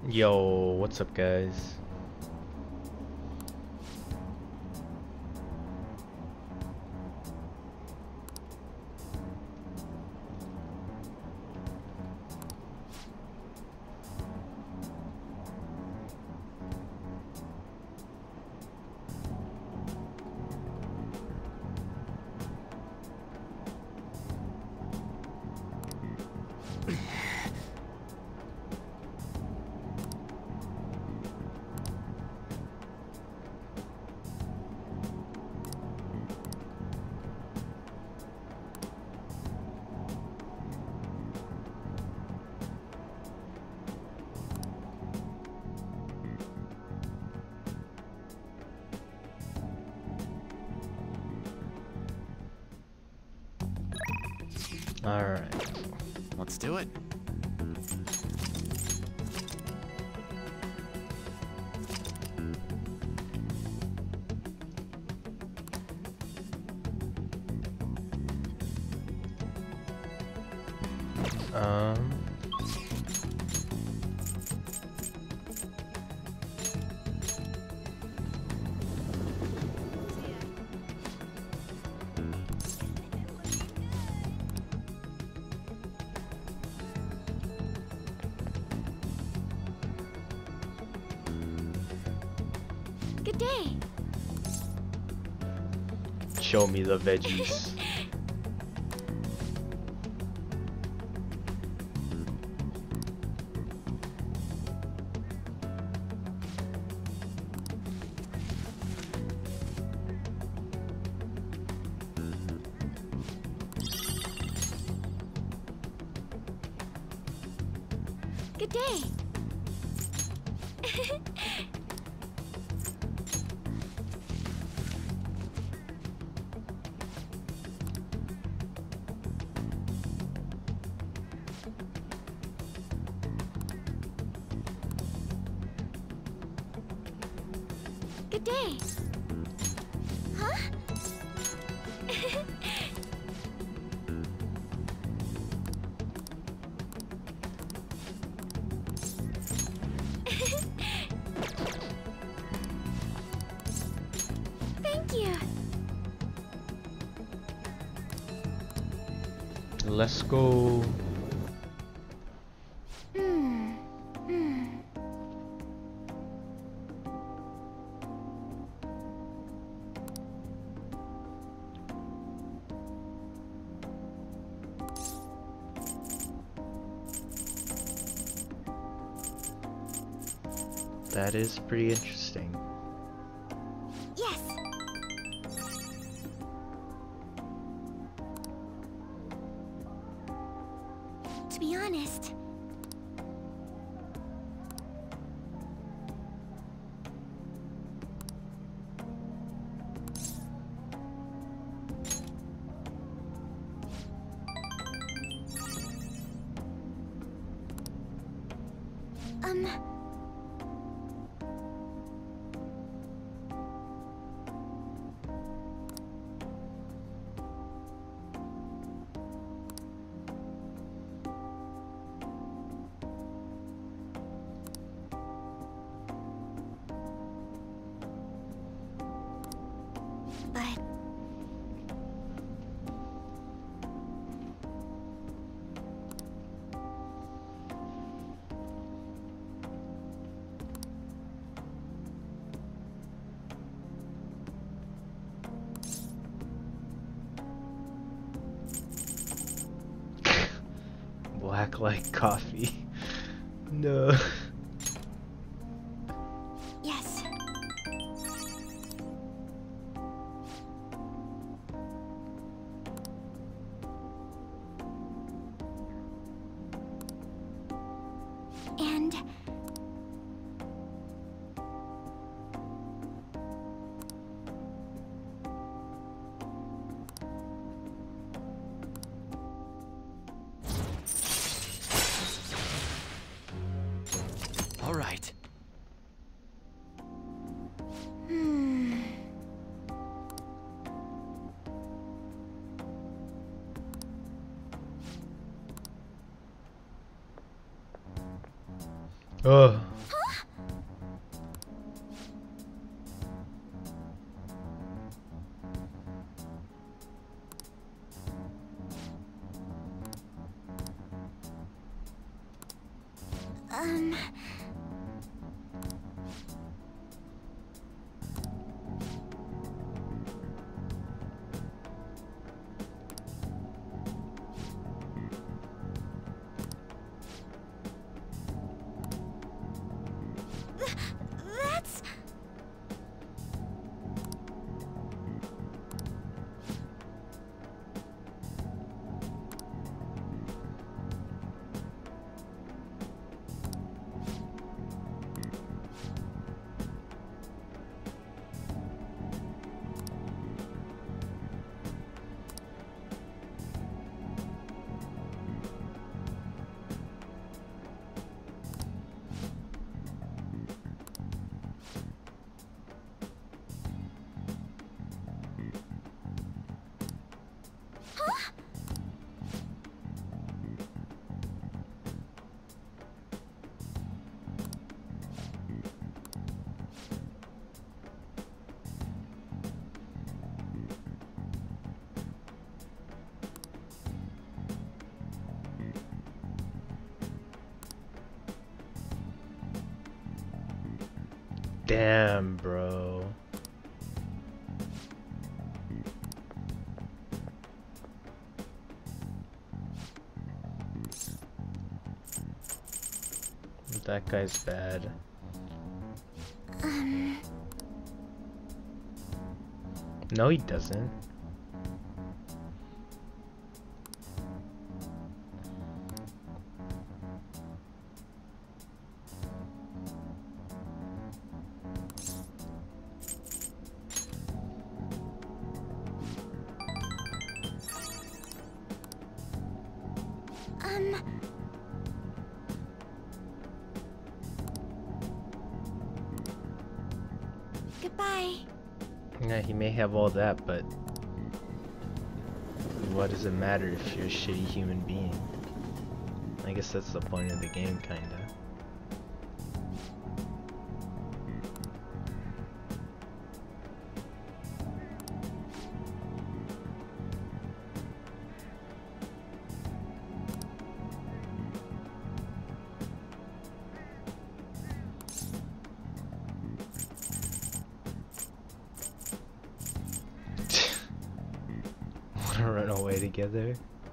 Yo, what's up, guys? Alright. Let's do it. Um. Good day. Show me the veggies. Good day. Good day. Huh? Thank you. Let's go. Hmm. Hmm. That is pretty interesting. Yes. To be honest, um, but Black like coffee. No. yes. And All right. hmm. Ugh. Um... That's... Damn, bro. That guy's bad. No, he doesn't. Goodbye. Yeah, he may have all that, but what does it matter if you're a shitty human being? I guess that's the point of the game, kinda. Wanna run away together?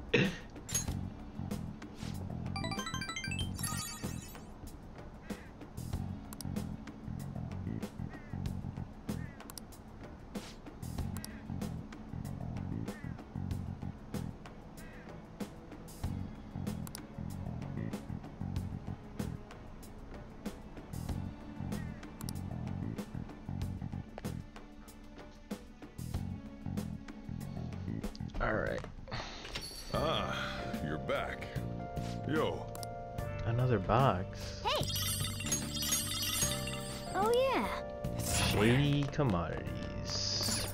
Alright. Ah, you're back. Yo. Another box. Hey! Oh yeah. Shady commodities.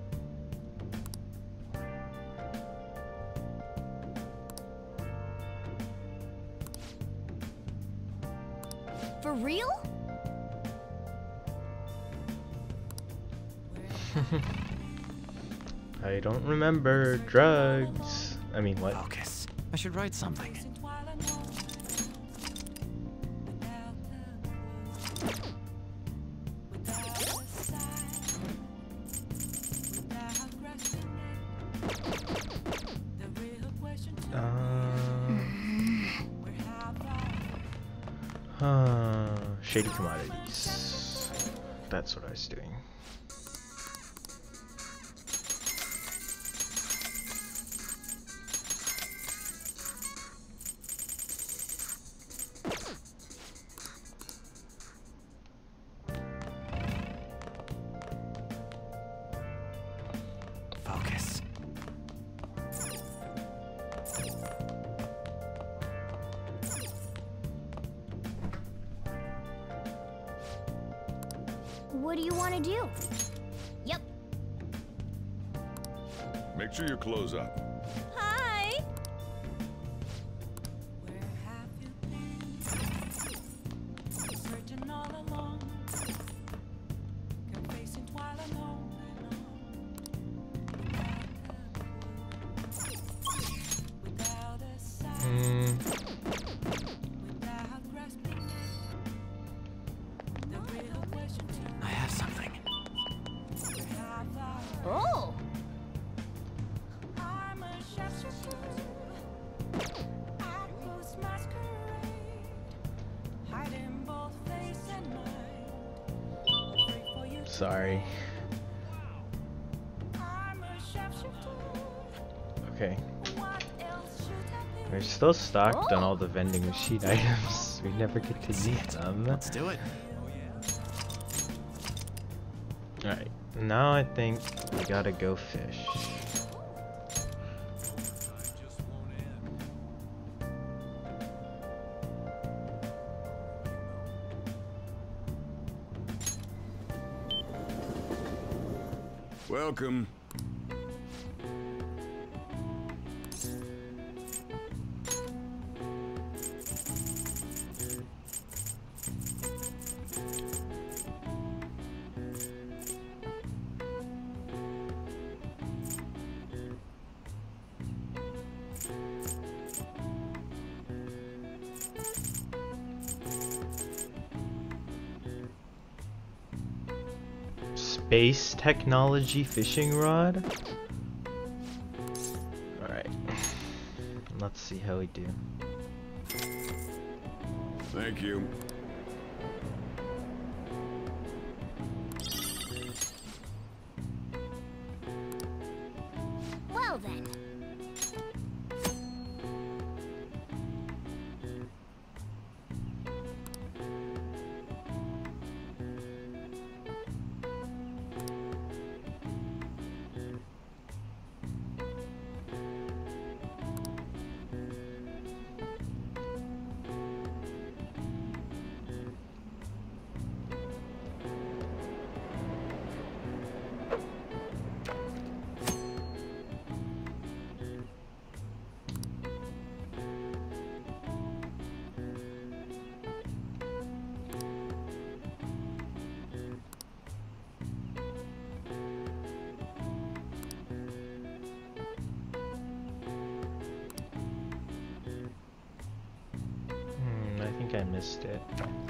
For real? I don't remember drugs. I mean, what? Focus. I should write something. Shady commodities. That's what I was doing. Focus. What do you want to do? Yep. Make sure you close up. sorry. Okay. We're still stocked on all the vending machine items. We never get to use them. Let's do it. Alright, now I think we gotta go fish. Welcome. Space technology fishing rod? Alright. Let's see how we do. Thank you. Well then. I think I missed it.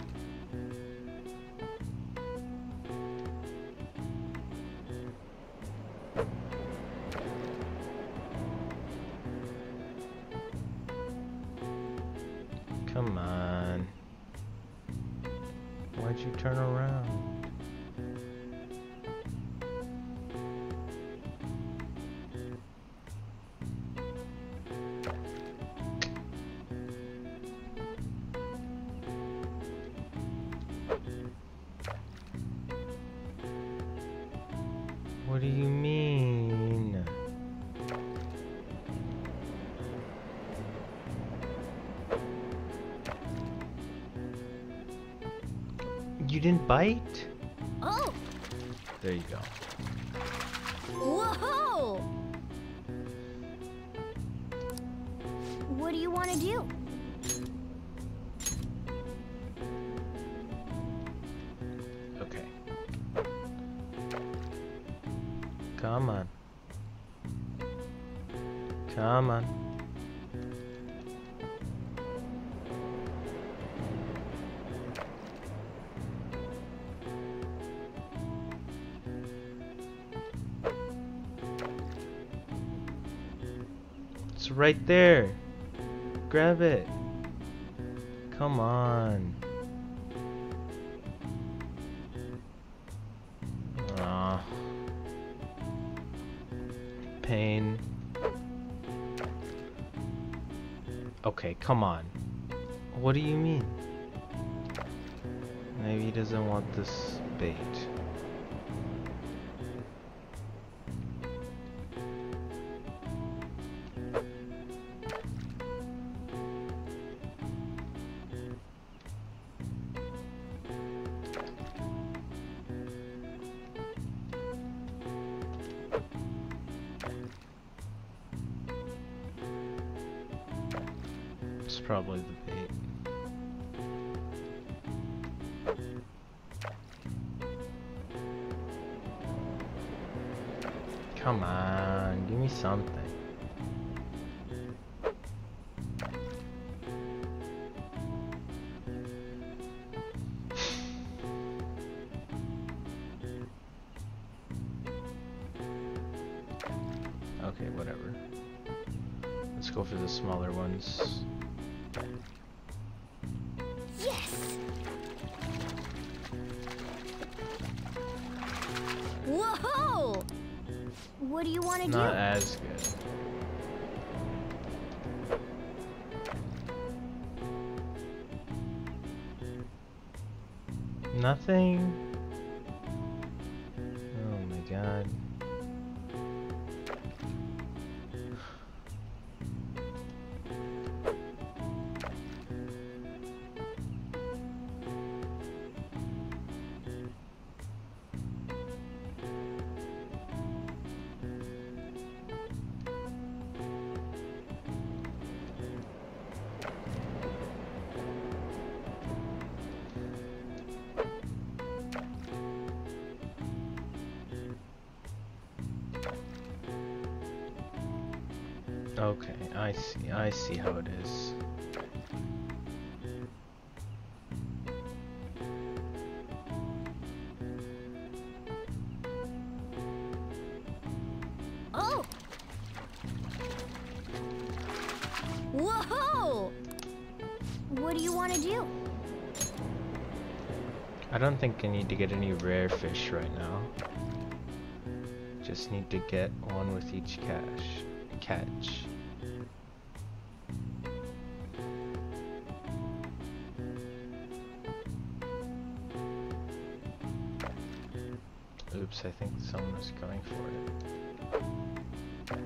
Come on. Why'd you turn around? What do you mean? You didn't bite? Oh! There you go. Whoa! What do you want to do? Okay. Come on. Come on. It's right there. Grab it. Come on. Aw. Pain. Okay, come on. What do you mean? Maybe he doesn't want this bait. It's probably the bait. Come on, give me something. Okay, whatever. Let's go for the smaller ones. Yes! What do you want to do? Not as good. Nothing. Oh my god. Okay, I see how it is. Oh! Whoa! What do you want to do? I don't think I need to get any rare fish right now. Just need to get one with each catch. Oops, I think someone was going for it.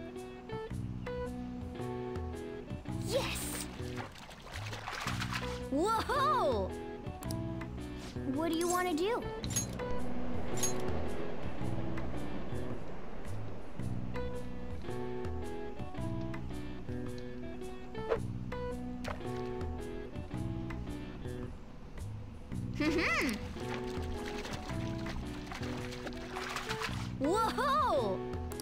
Yes! Whoa! What do you want to do? Whoa!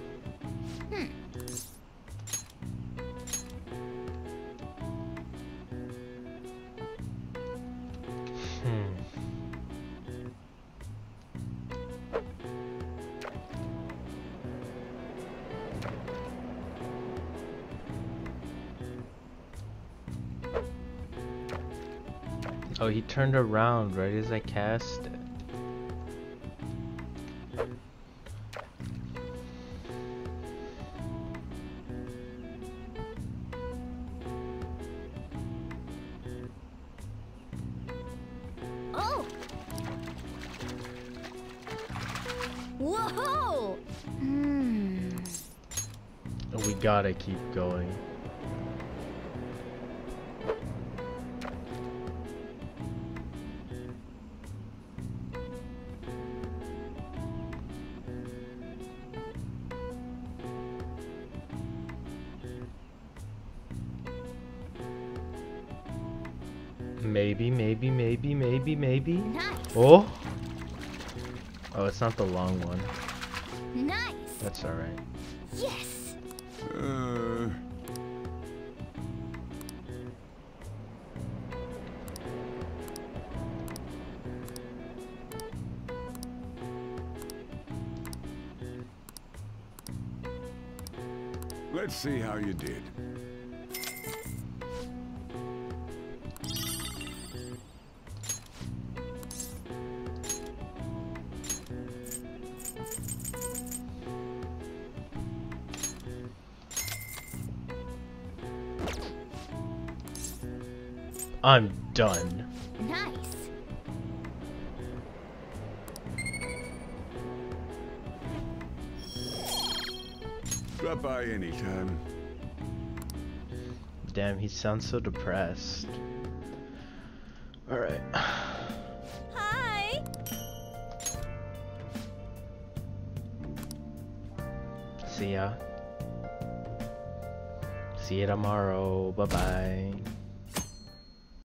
Oh, he turned around right as I cast it. Oh! Whoa! We gotta keep going. Maybe. Nice! Oh! Oh, it's not the long one. Nice! That's alright. Yes! Let's see how you did. I'm done. Nice! Drop by anytime. Damn, he sounds so depressed. Alright. Hi! See ya. See you tomorrow. Bye-bye.